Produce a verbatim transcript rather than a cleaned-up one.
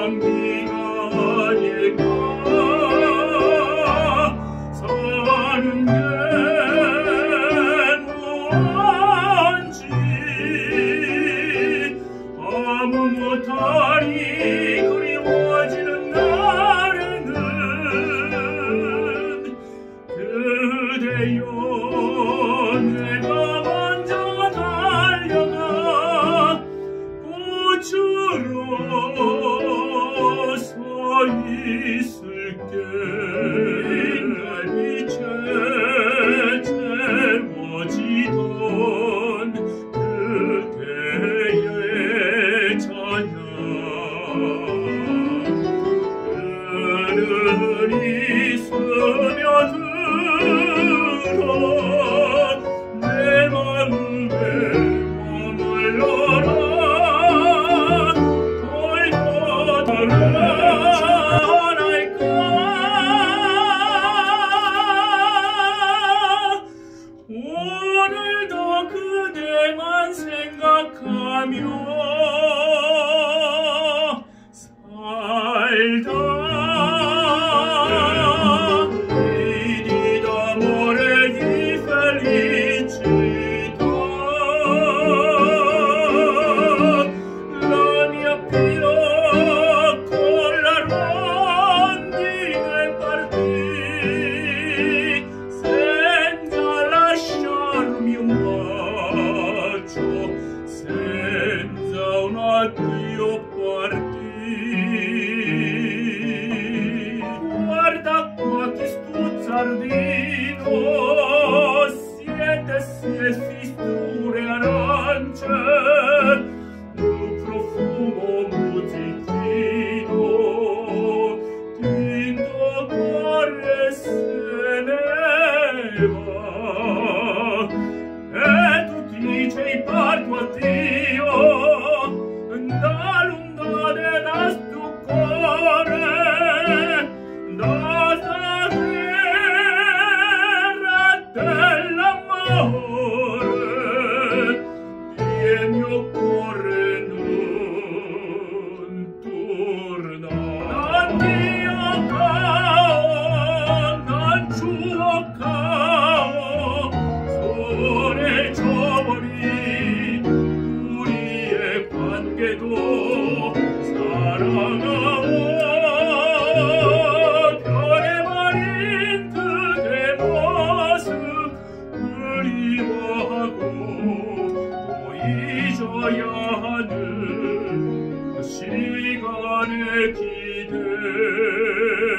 향기가 아닐까. 사는 게 무언지 아무 못하니 그리워지는 날에는 그대여 내가 먼저 달려가 꽃으로 서 있을게. 달빛에 채워지던 그대의 찬양 그늘이 스며들어 내 마음에 머물러라. 돌고 돌아날까. 오늘도 그대만 생각하며 살다. Vedi d'amore di felicità la mia pila con la rondine partì senza lasciarmi un bacio, senza un addio partì. Guarda qua che stuzzardino, siete se fisture arance, un profumo musichino, tinto corre se ne va. E tu dici parto addio, da lungare da sto cuore, da terra dell'amore, il mio cuore non torna. Addio cao, non giuocao, sole giovani, 우리의 관계도 사랑하오. 변해버린 그대 모습 그리워하고 또 잊어야 하는 그 시간의 기대.